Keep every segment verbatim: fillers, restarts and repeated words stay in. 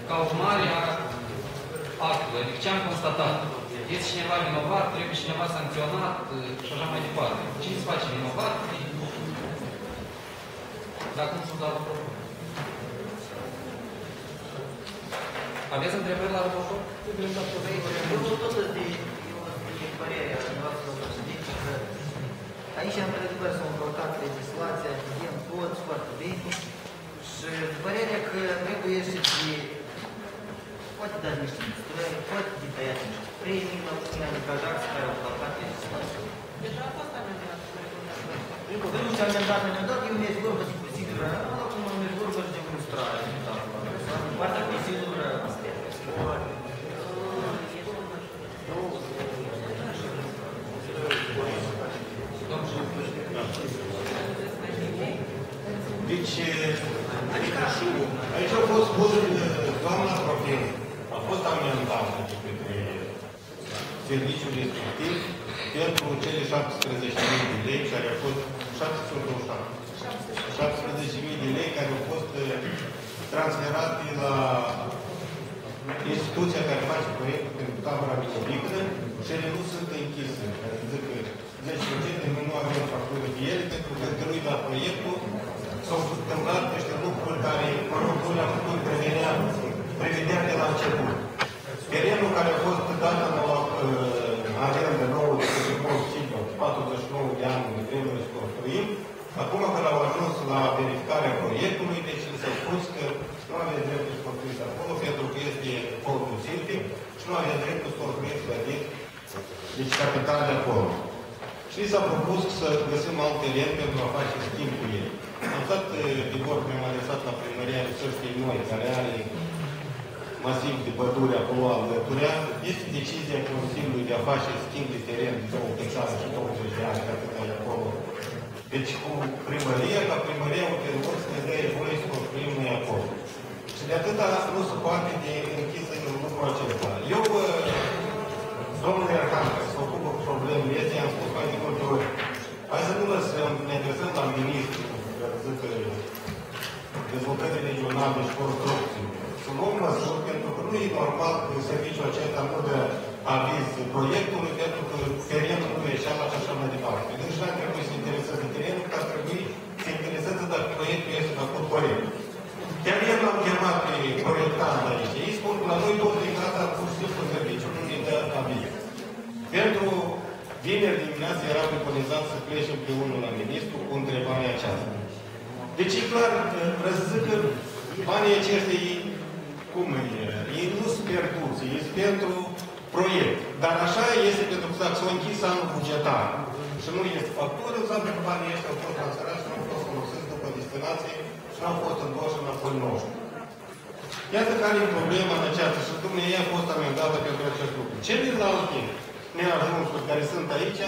ca urmare a actului, adică ce am constatat. Este cineva vinovat, trebuie cineva sancționat și așa mai departe. Cine se face vinovat? Dacă nu sunt la raportor. Aveți întrebări la raportor? Eu tot de părerea noastră președinte că aici, într-adevăr, s-au încălcat legislația, vedem toți foarte bine și părerea că trebuie și de poate da niște instrumente, poate de tăiat niște premii la unii angajați care au încălcat legislația. Deja a fost amendat. Nu ce amendat, amendat, eu mi-e vorba de procedură, acum mi-e vorba de demonstrare. Partea procedură Deci, aici a fost spus doamna profil, a fost amendată de către serviciul respectiv pentru cele șaptesprezece mii de lei care au fost șaptesprezece mii de lei care au fost transferate la instituția care face proiectul pentru tabăra mică și ele nu sunt închise. Zic că zece la sută noi nu avem factură de ele pentru că întâlnit la proiectul s-au întâmplat niște lucruri care, mă rog, nu le-am putut prevedea, prevedea de la început. Terenul care a fost dat în arendă nouă de către Consiliu, patruzeci și nouă de ani de trebuie să construim, acum când au ajuns la verificarea proiectului, deci s-a spus că nu aveți dreptul să construiți acolo, pentru că este fondul silvic și nu aveți dreptul să construiți la dit, deci capital de acolo. Și s-a propus să găsim alt teren pentru a face schimb cu ei. Am stat de vorbă, mi-am adresat la primăria Resurștii Noi, care are masiv de pădure acolo alăturea. Este decizia Consiliului de a face schimb de teren de două hectare și douăzeci de ani, atât ai acolo. Deci cu primăria, ca primăria ulterior să ne dea voie să construim noi acolo. Și de atâta nu se poate de închisă în lucrul acesta. Eu, domnule Arhan, care se ocupă cu problemele este, i-am spus mai de multe ori, hai să nu lăsăm, ne adresăm la ministru, care zic dezvoltării regionale și construcții. Să luăm măsuri, pentru că nu e normal că serviciul acesta nu dă aviz proiectului, pentru că terenul nu e cealaltă și așa mai departe. Deci nu ar trebui să intereseze terenul, că ar trebui să intereseze dacă proiectul este făcut corect. Chiar ieri l-am chemat pe proiectant aici. Ei spun că la noi totul e gata, pur și simplu serviciul nu ne dă aviz. Pentru vineri dimineață era preconizat să plece împreună la ministru cu întrebarea aceasta. Deci e clar, vreau să zic că banii aceștia, cum e, ei nu sunt pierduți, ei sunt pentru proiect. Dar așa este pentru că dacă s-a închis anul bugetar și nu este factură, înseamnă că banii ăștia au fost transferați și nu au fost folosiți după destinație și nu au fost întorși înapoi noștri. Iată care e problema în aceasta și dumneavoastră a fost amendată pentru acest lucru. Celelalte neajunsuri care sunt aici,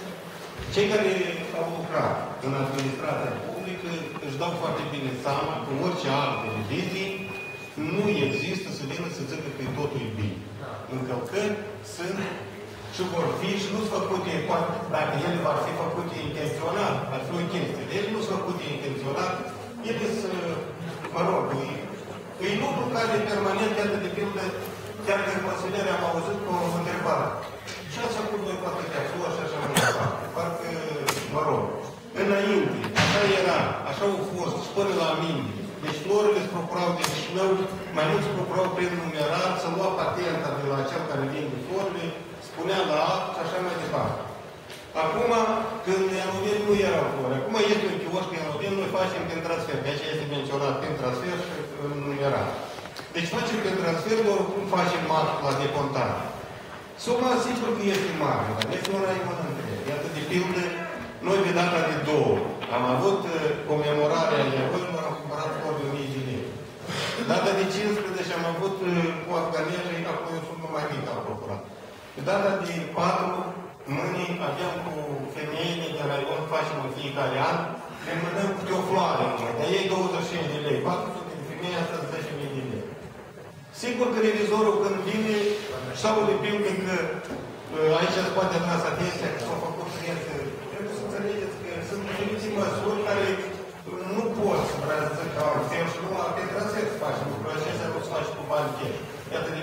cei care au lucrat în administrația publică își dau foarte bine seama că orice alte revizii nu există să vină să zică că totul e bine. Încălcări sunt și vor fi și nu sunt făcute, dacă ele vor fi făcute intenționat, ar fi o chestie. Ele nu sunt făcute intenționat, ele să, mă rog, e lucru care permanent, iată de pildă, chiar din consiliere am auzit cu o întrebare. Și ați făcut voi poate de acolo și așa mai departe. Parcă, mă rog, înainte, așa era, așa au fost, și până la mine. Deci florile se procurau de șlău, mai mult se procurau prin numerar, să lua patenta de la cel care vinde florile, spunea la act și așa mai departe. Acum, când Ianoveni nu erau flori, acum este un chioșc în Ianoveni, noi facem prin transfer, de aceea este menționat prin transfer și în numerar. Deci facem prin transfer, doar cum facem marc la decontare. Suma, sigur că este mare, dar este una imănântre. Iată, de pildă, noi de data de două am avut comemorarea eroilor, am cumpărat flori de o mie de lei. Data de cincisprezece am avut cu afganezii, acum eu sunt mai mic am procurat. Pe data de patru, mâini aveam cu femeile de la Ion, facem în fiecare an, le mânăm câte o floare numai, dar ei douăzeci și cinci de lei, patru sute de femei, asta zece mii de lei. Sigur că revizorul când vine, sau de pildă că aici se poate atras atenția că s-au făcut cliențe. Trebuie să înțelegeți că sunt diferite măsuri care nu poți, vreau să zic, ca altfel și nu pe transfer să faci. Lucrurile acestea nu se faci cu bani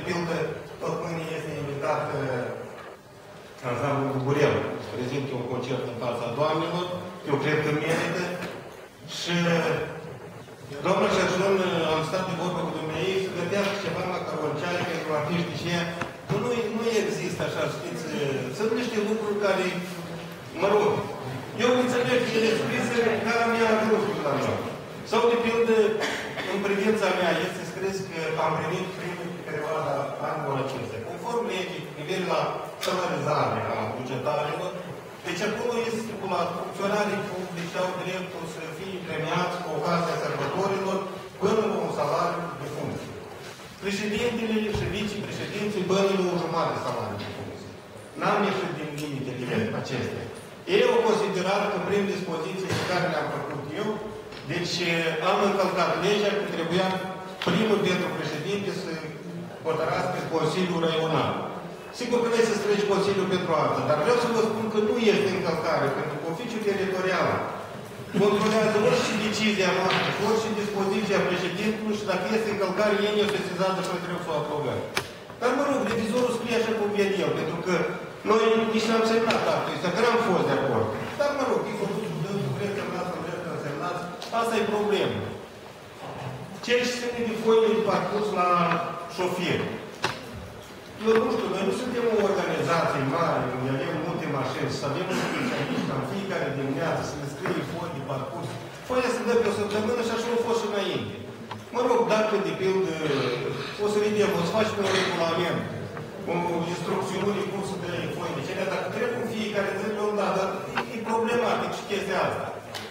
pildă, tot mâine este invitat ansamblul Buburel să prezinte un concert în fața doamnelor. Eu cred că merită. Și doamna Șerșun, am stat de vorbă cu dumneavoastră să gătească ceva macaronciale pentru artiști și ea. Nu, nu există așa, știți, sunt niște lucruri care, mă rog, eu înțeleg că ele scrise care mi-a ajuns la noi. Sau, de pildă, în privința mea, este scris că am primit primul pe perioada anului acesta. Conform legii cu privire la salarizare a bugetarilor, deci acolo este stipulat, funcționarii publici au dreptul să fie premiați cu ocazia sărbătorilor până la un salariu de funcție. Președintele și vicepreședinții până la o jumătate de salariu de funcție. N-am ieșit din limitele acestea. Ei au considerat că prin dispoziții pe care le-am făcut eu, deci am încălcat legea că trebuia primul pentru președinte să hotărască Consiliul Raional. Sigur că nu e să streci Consiliul pentru asta, dar vreau să vă spun că nu este încălcare, pentru că oficiul teritorial controlează orice decizia noastră, orice dispoziție a președintelui și dacă este încălcare, ei ne-o sesizează și noi trebuie să o aprobăm. Dar mă rog, revizorul scrie așa cum vede el, pentru că noi nici n-am semnat actul ăsta, că n-am fost de acord. Dar mă rog, e făcut cu dânsul, vreți semnați, nu vreți să semnați, asta e problemă. Ce și ține de foile de parcurs la șofieri? Eu nu știu, noi nu suntem o organizație mare, unde avem multe mașini, să avem un specialist în fiecare dimineață, să le scrie foi de parcurs. Foia se dă pe o săptămână și așa a fost și înainte. Mă rog, dacă, de pildă, o să vedem, o să facem un regulament, o instrucțiune cum să dă foi de cele, dacă trebuie în fiecare zi pe un dat, dar e problematic și chestia asta.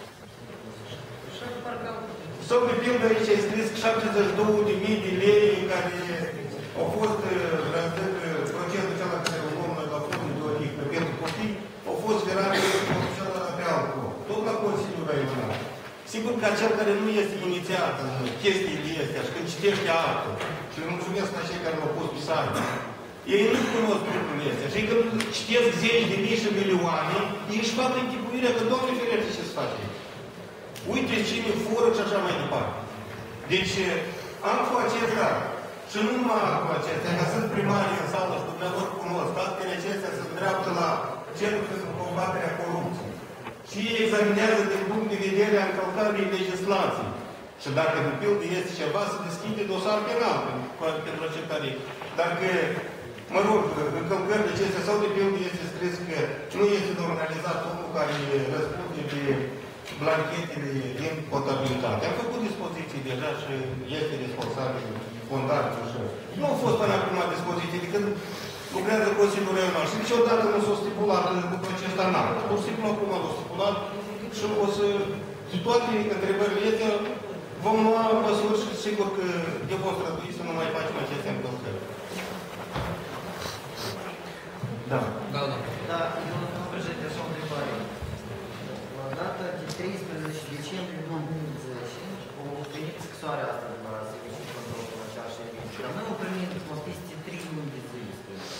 Sau, de pildă, aici ai scris șaptezeci și două de mii de lei care au fost, procentul cealaltă care o luăm la fondul de odihnă pentru copii, au fost virate pentru cealaltă pe alcool. Tot la Consiliul Raional. Sigur că acel care nu este inițiat în chestiile astea și când citește actul, și le mulțumesc la cei care l-au pus pe sară, ei nu cunosc lucrurile astea. Și când citesc zeci de mii și milioane, ei își fac închipuirea că, Doamne ferește, ce se face? Uite cine fură și așa mai departe. Deci, am cu acesta, și nu numai cu acestea, că sunt primarii în sală și dumneavoastră cunosc, actele acestea se îndreaptă la Centrul pentru combaterea corupției. Și ei examinează din punct de vedere a încălcării legislației. Și dacă, de pildă, este ceva, se deschide dosar penal pentru acestare. Dacă, mă rog, încălcările acestea sau, de pildă, este scris că nu este normalizat omul care răspunde de blanchetele din contabilitate. Am făcut dispoziții deja și este responsabil contabil și nu au fost până acum dispoziții de când lucrează Consiliul Raional. Și niciodată nu s-au stipulat după acest anal. Pur și simplu acum l-au stipulat și o să, de toate întrebările astea, vom lua măsuri și sigur că eu vom strădui să nu mai facem aceste încălcări. Da. Da, da. Da, eu nu președinte, așa o întrebare. La data de treisprezece decembrie două mii zece, o venit scrisoarea asta de la Serviciul de Control Financiar și Servicii. Dar noi o primit o peste trei luni de zile.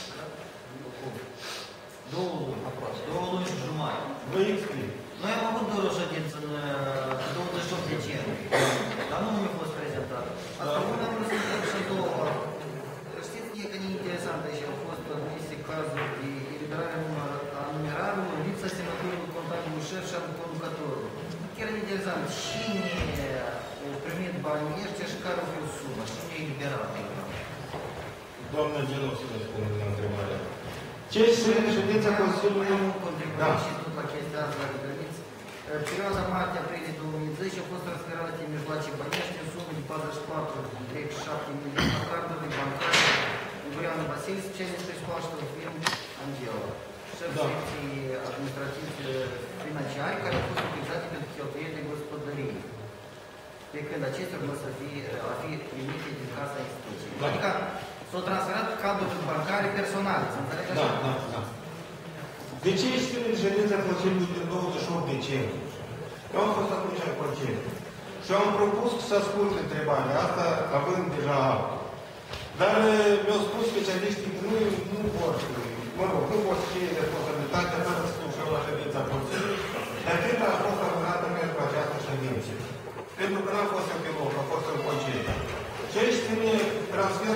Două luni, aproape. Două luni și jumătate. Vă explic. Noi am avut doar o ședință în douăzeci și opt decembrie, dar nu mi-a fost prezentat. Asta nu am vrut să întreb și două. Știți că e interesant aici, au fost admise cazuri de eliberare a numerarului, lipsa semnăturii contabilului șef și a conducătorului. Chiar e interesant, cine a primit banii ăștia și care au fost suma, cine e eliberat? Doamna Gelu, să răspundem la întrebarea. Ce este ședința Consiliului? Am contribuit și tot la chestia asta de grăniți. Perioada martie-aprilie două mii zece au fost transferate mijloace bănești în sumă de patruzeci și patru virgulă șapte milioane la carduri bancare Ungurianu Vasile, specialist pe școală și firm Angela. Șef secției administrative financiare care au fost utilizate pentru cheltuieli de gospodărie. Pe când acestea urmă să fie, a fi primite din casa instituției. Da. Adică s-au transferat carduri bancare personale, să înțeleg așa? Da, da, da. De ce este ședința Consiliului din douăzeci și opt decembrie? Eu am fost atunci în concediu. Și am propus să ascult întrebarea asta, având deja actul. Dar mi-au spus specialiștii că nu, nu vor, mă rog, nu vor să fie responsabilitatea fără să fiu și eu la ședința Consiliului, de atât a fost amânată pentru această ședință. Pentru că n-am fost în pe loc, a fost în concediu. Ce ține transferul de cele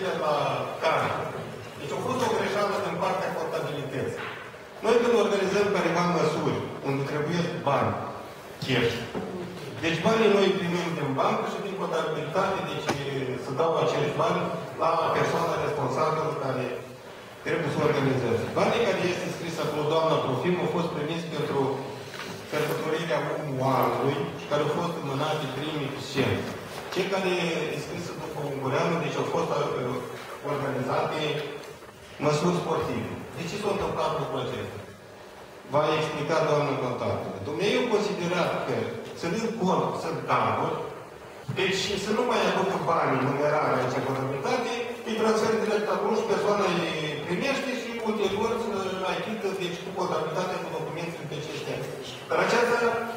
de la care. Deci a fost o greșeală din partea contabilității. Noi când organizăm careva măsuri, unde trebuie bani, cash, deci banii noi primim din bancă și din contabilitate, deci să dau acești bani la persoana responsabilă care trebuie să organizeze. Banii care este scris acolo, doamna Profim, au fost primiți pentru sărbătorirea anului și care au fost înmânate primii cent. Cei care e scris după Ungureanu, deci au fost uh, organizate măsuri sportive. De ce s-a întâmplat lucrul acesta? Va explica doamna contabilă. Dumnezeu considerat că ținând cont, sunt carduri, deci să nu mai aducă banii numerare aici în contabilitate, îi transfer direct acolo și persoana îi primește și ulterior să achită, deci cu contabilitatea, cu documentele pe aceștia. Dar aceasta,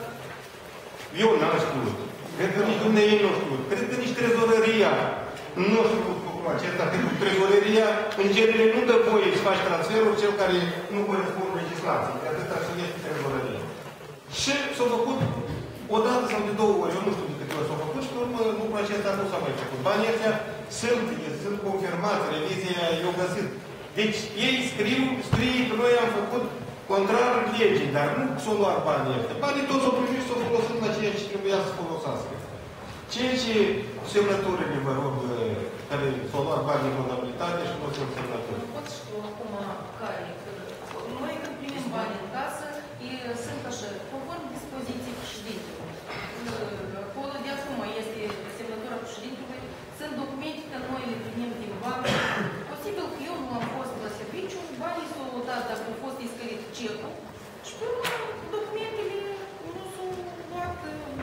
eu n-am știut. Cred că nici Dumnezeu nu știu. Cred că nici trezorăria nu știu lucrul acesta, pentru că trezorăria, în genere, nu dă voie să faci transferul cel care nu corespund legislației. De atâta să este trezorăria. Și s-a făcut o dată sau de două ori, eu nu știu de câte ori s-a făcut și pe urmă lucrul acesta nu s-a mai făcut. Banii ăștia sunt, sunt confirmați, revizia i-au găsit. Deci ei scriu, scrie că noi am făcut contrar legii, dar nu s-au luat banii ăștia. Banii toți s-au primit și s-au folosit la ceea ce trebuia să folosească. Ceea ce semnăturile, vă rog, care s-au luat banii în contabilitate și nu sunt semnături. Nu pot știu acum care. Noi când primim bani în casă, sunt așa, conform dispoziției președintelui. Acolo de acum este semnătura președintelui, sunt documente că noi le primim din bancă. Posibil că eu nu am fost la serviciu, banii s-au luat dacă au fost iscărit cecul și pe urmă documentele nu s-au luat,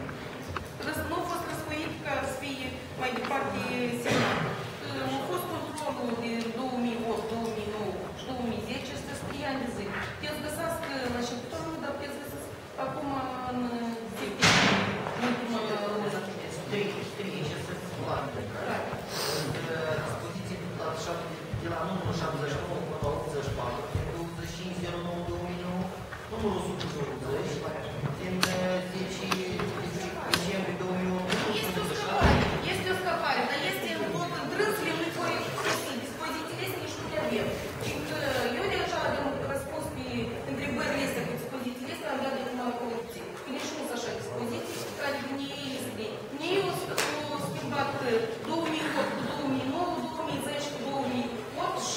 nu au fost răsfoite ca să fie mai departe semnat. A fost controlul din două mii opt, două mii nouă și două mii zece, este trei ani de zi. Puteți găsească la începutul anului, dar puteți găsească acum în septembrie, în ultima lună. Trei ce să se poate. Dispoziții de la numărul șaptezeci și nouă până la optzeci și patru, din douăzeci și cinci zero nouă două mii nouă, numărul o sută douăzeci, din zece decembrie două mii unu. Este o scăpare, este o scăpare, dar este în tot întrânsele, nu-i corect dispozițiile astea nici nu le avem. Fiindcă eu deja am răspuns pe întrebările astea cu dispozițiile astea, am dat de numai corupție. Că nici nu sunt așa dispoziții, care din ei este. Ei au schimbat două mii opt cu două mii nouă, două mii zece cu două mii opt și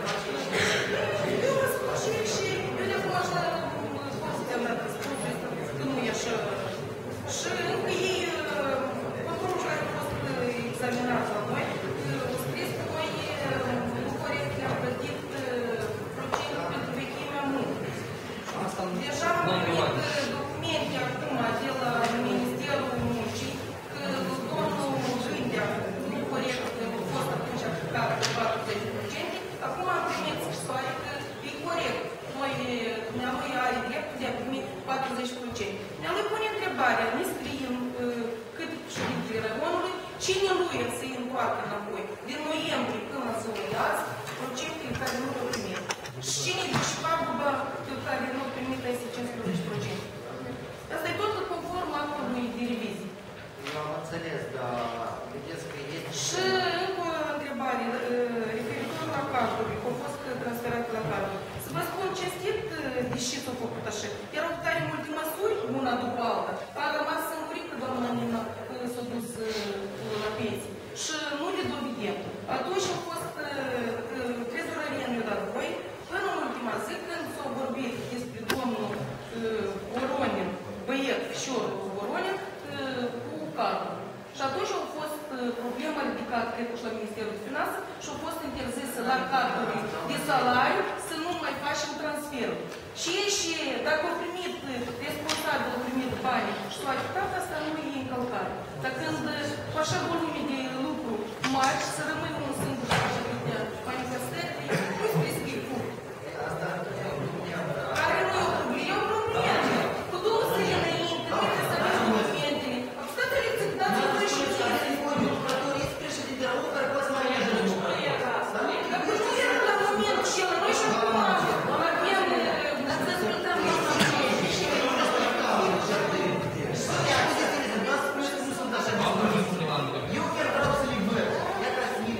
eu răspund și și eu de acum așa poziția am dat răspunsul ăsta, că nu e așa. Și încă ei, controlul care a fost examinat la noi, au scris că noi nu corect le-am plătit procentul pentru vechimea muncii. Deja am primit documente acum de la Ministerul Muncii că domnul Gândea nu corect a fost atunci aplicat cu patruzeci la sută. Acum am primit scrisoare că e corect. Noi, dumnealui are dreptul de a primi patruzeci la sută. Ne-am pune întrebarea, ne scriem cât președintele Raionului, cine lui să-i întoarcă înapoi, din noiembrie până în ziua de azi, procentele care nu le-au primit. Și cine duce paguba care nu au primit peste cincisprezece la sută. Asta e totul conform actului de revizie. Eu am înțeles, dar vedeți că este... Și încă o întrebare, referitor la carduri, că au fost transferate la carduri. Să vă spun cinstit, deși s-au făcut așa. Erau tare multe măsuri, una după alta. A rămas singurică doamna Nina s-a dus la pensie. Și nu le dovedem. Atunci au fost trezorăria ne-a dat voi. Până în ultima zi, când s-au vorbit despre domnul Voronin, băiet, fișorul Voronin, cu cardul. Și atunci au fost problema ridicată, cred că și la Ministerul de Finanțe, și au fost interzise la carduri de salariu să nu mai facem transferul. Și ei și, dacă au primit, responsabil au primit bani și s-au achitat, asta nu e încălcare. Dar când cu așa volume de lucru mari, să rămâi un singur și așa de manifestări, nu-i prescrie cu. Care nu e o problemă, e o problemă. Cu două zile înainte, trebuie să aveți documentele. Am stat în lecție, că dați-o președinte. Lucrătorii președinte de rău care poate să mai iasă. Dacă nu era la moment și el, noi și acum avem, ați dezvoltat Eu chiar vreau să le văd. Iată să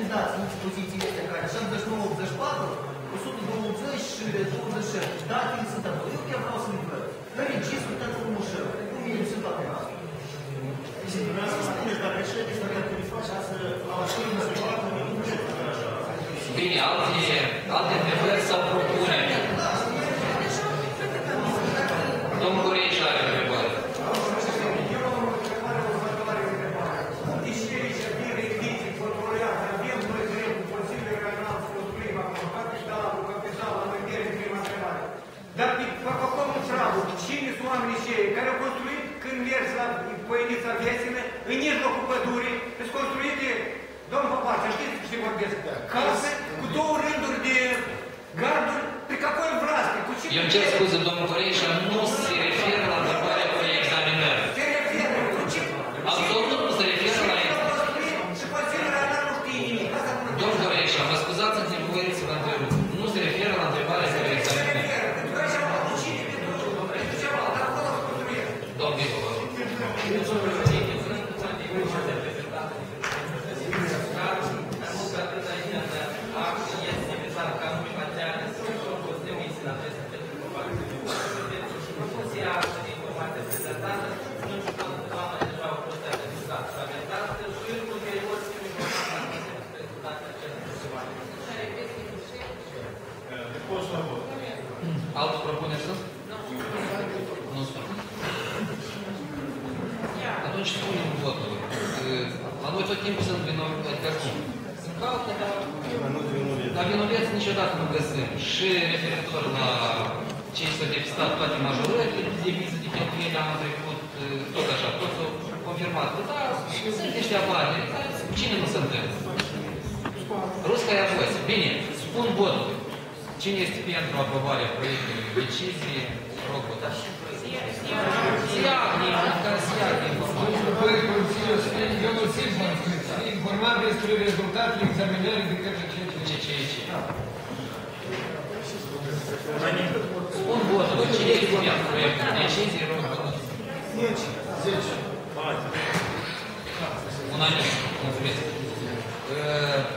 douăzeci și șapte. Datele sunt acolo. Eu chiar vreau să le văd. În registru, tatăl Mușău. Cum e rezultatul nostru? Și dumneavoastră spuneți, dacă și experiența îi face să avansăm rezultatul, nu buget așa. Bine, alte, alte întrebări sau propuneri? Domnul Cureiș are o întrebare. Dar pe Pacomul Pragul, cine sunt oamenii cei care au construit când mergi la Poienița Veselă, în mijlocul pădurii, sunt construite, domnul Popață, știți ce vorbesc? Case cu două rânduri de garduri, pe какой власти? Cu cine? Eu îmi cer scuze, domnul Cureiș, nu se referă la întrebarea pe examinări. Se referă, cu ce? Absolut nu se referă la examinări. Și Consiliul Real nu știe nimic. Domnul Cureiș, mă scuzați, ați nevoie să vă întrerup. Nu se referă la întrebarea pe examinări. Domnul Vico, vă rog. Alți propuneri sunt? Nu sunt. Atunci spunem votul. La noi tot timpul sunt vinoveți, adică cum? Sunt caute, dar... Dar vinoveți niciodată nu găsim. Și referitor la cei s-au depistat toate majorările de deviză de cheltuieli anul trecut, tot așa, tot s-au confirmat. Dar sunt niște avare, care cine nu se întâmplă? Ruscaya voice. Bine, spun votul. Cine este pentru aprobarea proiectului decizie? Rog, votați. Siagni, care siagni informații. Domnul Consiliu, domnul Silvan, informat despre rezultatele examinării de către C C I C. Spun votul. Cine este pentru proiectul decizie? Rog, votați. zece. Unanim. Mulțumesc.